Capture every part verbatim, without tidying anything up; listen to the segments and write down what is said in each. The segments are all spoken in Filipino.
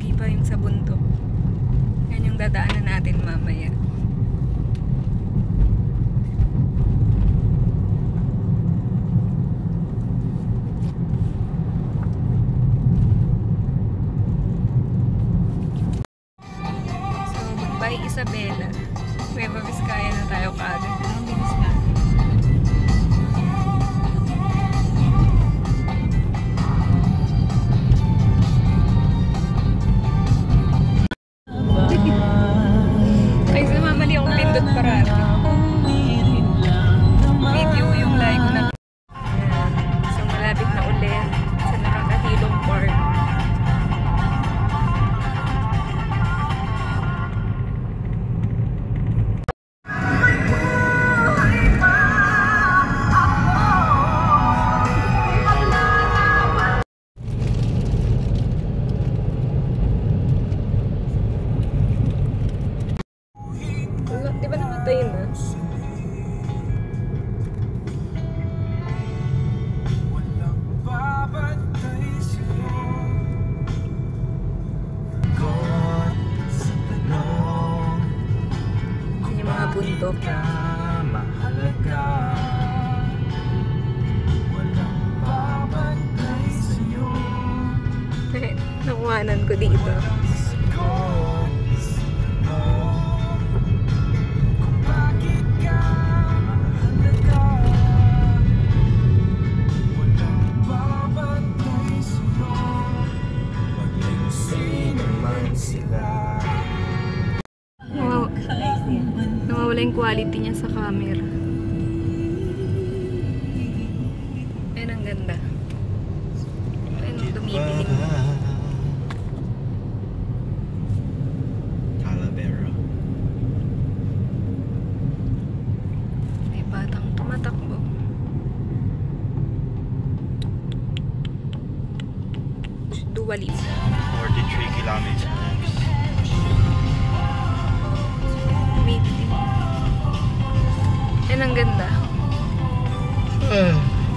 Hindi pa yung sa bundok. Yan yung dadaanan natin mamaya. So, goodbye Isabela. Nueva Vizcaya na tayo kaagad. Ang bilis na. Ay, sumamali akong pindot parati. Video yung like ko na. Ayan. So, malapit na ulit sa nakakahilong park. Di ba namatay na? Yung mga bundok. Nakuhanan ko dito. Nawawala yung quality niya sa camera. Ayun, ang ganda. Ayun, tumitingin. Talavera. May batang tumatakbo. Dua Lipa. forty-three kilometers. Tumitingin. Ayun, ang ganda. Uh.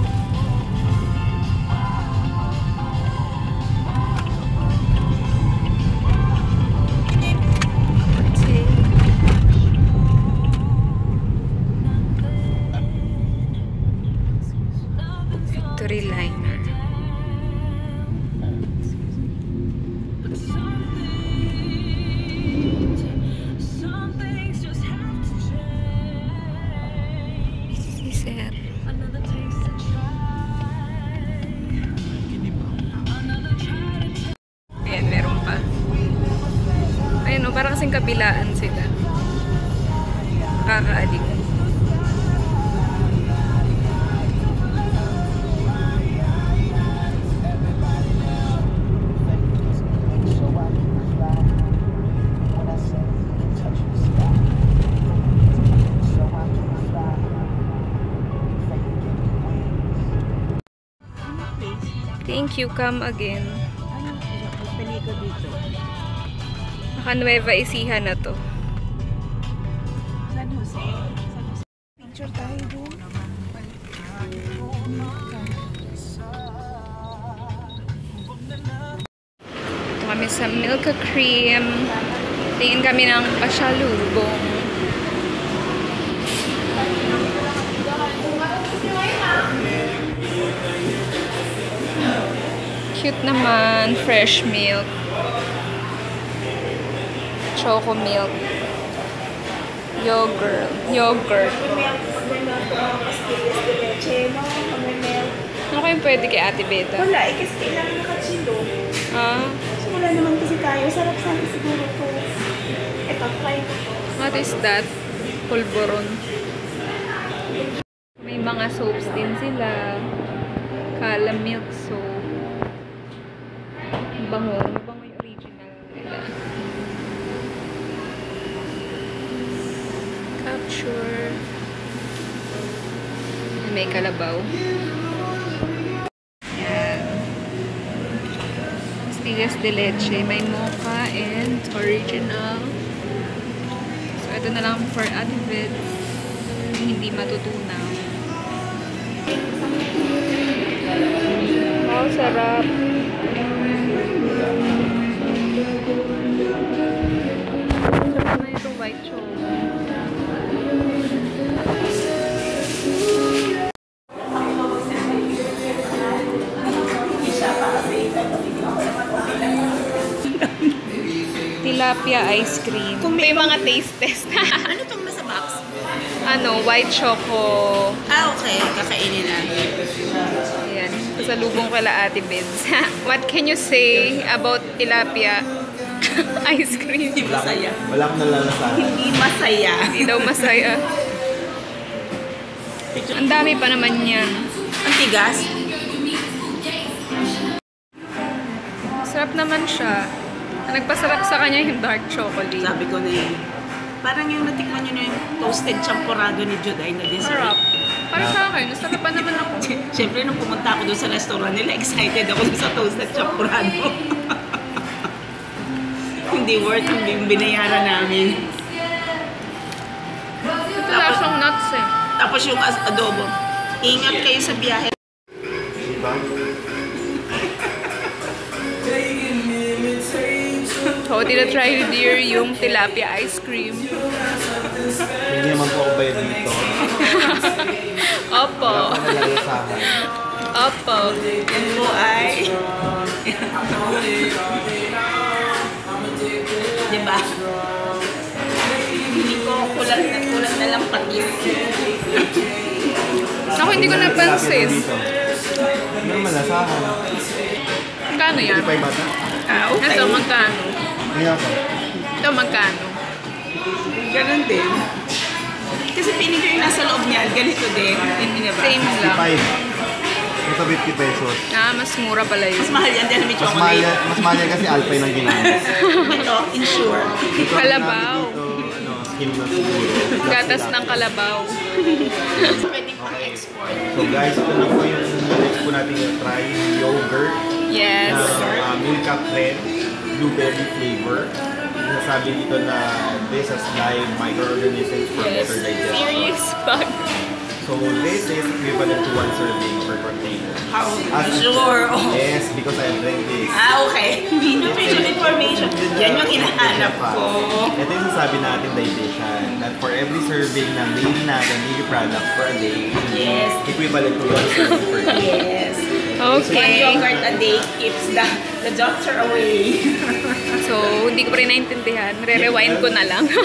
Victory Liner. Si Sir. Ayan, meron pa. Ayan o, parang kasing kabilaan sila. Nakakaaling. Thank you, come again. Naka Nueva Ecija na to. San Jose. Picture tayo doon. Ito kami sa Milka Cream. Tingin kami ng pasalubong. Cute naman. Fresh milk. Choco milk. Yogurt. Yogurt. Ano kayong pwede kay Ate Beta? Wala, eh kasi kailangan nakachilo. Ah? So wala naman kasi tayo. Sarap sana siguro to. Ito, try ko to. What is that? Pulboron. May mga soaps din sila. Kala milk soap. Bango. Mabango yung original nila. Capture. May kalabaw. Yan. Pastillas de leche. May mocha and original. So, ito na lang for Advent. Hindi matutunaw. Wow, sarap. tilapia ice cream. Kung May may- mga taste test. Ano itong nasa box? Ano, white choco. Ah, okay. Kakainin natin. Ayan, pasalubong ko la Ate Bids. What can you say about tilapia ice cream? Hindi masaya. Wala akong nalalasahan. Hindi masaya. Hindi daw masaya. Ang dami pa naman yan. Ang tigas. Sarap naman siya. Ang nagpasarap sa kanya yung dark chocolate. Sabi ko na yun. Parang yung natikman nyo na yung toasted champurrado ni Juday na dessert. Sarap. Para sa akin, nasarapan naman ako. Siyempre, nung pumunta ako doon sa restaurant nila, excited ako doon sa toasted champurrado. Hindi worth yung binayaran namin. Ito lasang nuts eh. Tapos yung as- adobo. Ingat kayo sa biyahe. Diba? So, tinatry ni Dear yung tilapia ice cream. Hindi naman po ako bayad dito. Opo. Wala akong nalalasahan. Opo. Yan po ay... diba? Hindi ko kulang na kulang na lang pati. Ako hindi ko napansin. Hindi naman malasahan. Magkano yan? fifty-five bata? Ah, okay. Ito, magkano? Hindi ako. Ito, magkano? Ganun din. Kasi feeling ko yung nasa loob niya, ganito din. Hindi na ba? Same lang. fifty-five. Ito fifty pesos. Ah, mas mura pala yun. Mas mahal yan dahil may Mas mahal, chocolate. mas mahal yan kasi Alpine ang ginamit. Ito, insure. Ito, ang Kalabaw. ginamit dito, ano, skim na siguro. Gatas ng kalabaw. Pwedeng pang-export. So guys, ito na po yung next po natin yung try yogurt Yes. na uh, Milka Creme, blueberry flavor. Nasabi dito na this has live microorganisms for Yes. better digestion. Serious pag. So this is equivalent to one serving per container. How? As- Sure. Oh. Yes, because I drank this. Ah, okay. Nutrition information. Yan yung hinahanap ko. Ito yung sabi natin digestion. That for every serving na main natin milk product per day, Yes. equivalent to one serving per day. Yes. One Okay. yogurt a day keeps the, the doctor away. So, hindi ko pa rin naintindihan. Re-rewind ko na lang.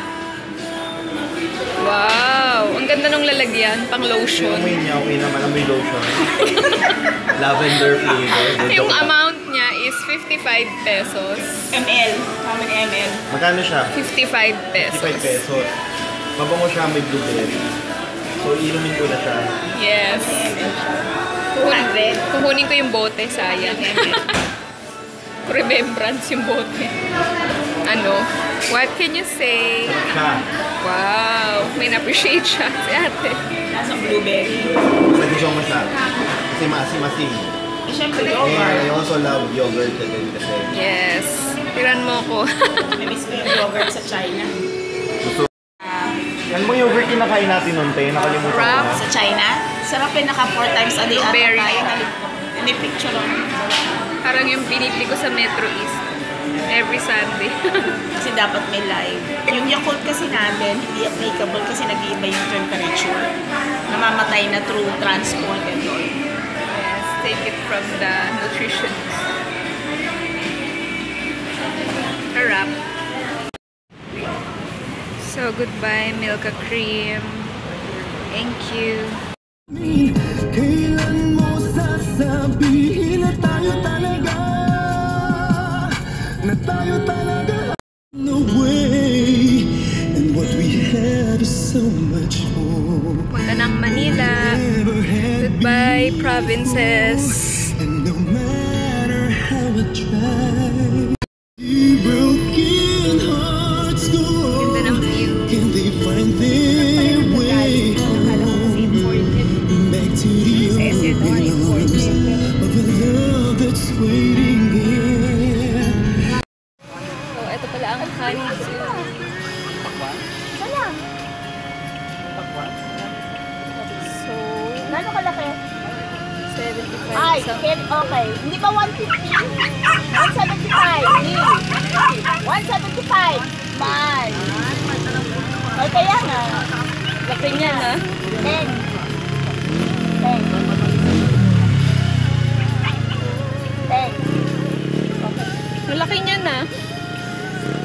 Wow! Ang ganda ng lalagyan. Pang Yung lotion. amoy niya, okay naman. Amoy lotion. Lavender flavor. Yung amount niya is fifty-five pesos. M L. How many M L? Magkano siya? fifty-five pesos. fifty-five pesos. Mabango siya, may blueberry. So, inumin ko na siya. Yes. Kukunin, kukunin ko yung bote. Sayang. Remembrance yung bote. Ano? What can you say? Sarap siya. Wow! May na-appreciate siya si ate. Nasa blueberry. Nagustuhan mo siya. Kasi maasim-asim. Eh, syempre, And yogurt. I also love yogurt din kasi. Yes. Tiran mo ko. Namiss ko yung yogurt sa China. Yan mo yogurt kinakain natin nun, tayo nakalimutan ko Wrap. na. Sa China, sarap eh, naka four times a day ata Berry. tayo. May picture on. Parang yung binibili ko sa Metro East. Every Sunday. Kasi dapat may live. Yung Yakult kasi natin, hindi applicable kasi nag-iiba yung temperature. Namamatay na through transport and all. Yes. Take it from the nutritionist. Harap. So, goodbye, Milka Cream. Thank you. Kailan mo sasabihin na tayo talaga? Na tayo talaga? No way. And what we had is so much more. Punta ng Manila. Never had Goodbye, provinces. And no matter how I try, broken hearts go. Ganda ng view. Can they find their way back to the old of a love that's waiting there? So, ito pala ang honeydew. So, Gano'ng kalaki? seventy-five. Ay, Isang- okay, okay. Hindi ba one fifty? one seventy-five. Hindi. one seventy-five. Man. O kaya nga. Laki niya na. ten. ten. ten. Malaki niya na.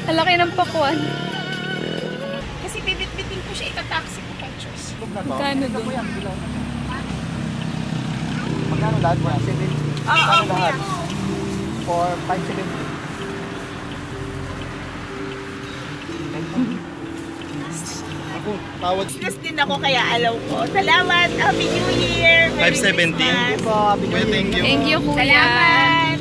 Alaki ng pakuan. Kasi bibit-bitin ko siya, itataksi ko pictures. Magkano doon? Magkano lahat mo? seventy. Oo, oh, kuya. For five seventy. Ako, tawad. Business din ako kaya alaw ko. Salamat! Happy New Year! Merry five seventy. Christmas. Kuya, Thank you. Thank you, kuya. Salamat!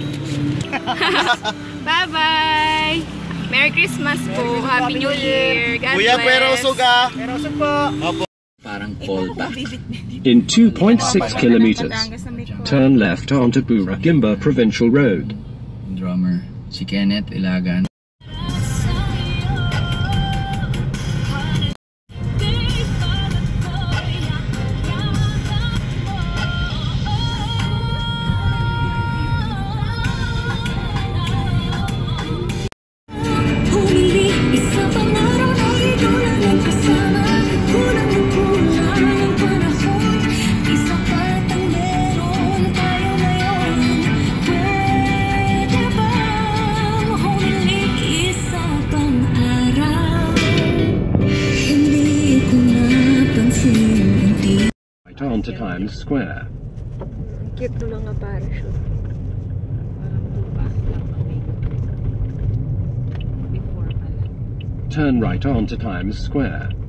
Bye-bye! Merry Christmas po. Happy New Year. God Kuya, bless. pero usog ah. Pero usog po. Parang callback. In two point six kilometers, turn left onto Buragimba Provincial Road. Drummer, si Kenneth Ilagan. Right onto Times Square. Cute ng mga parachute. Parang tupa lang kami. Before pala. Turn right onto Times Square.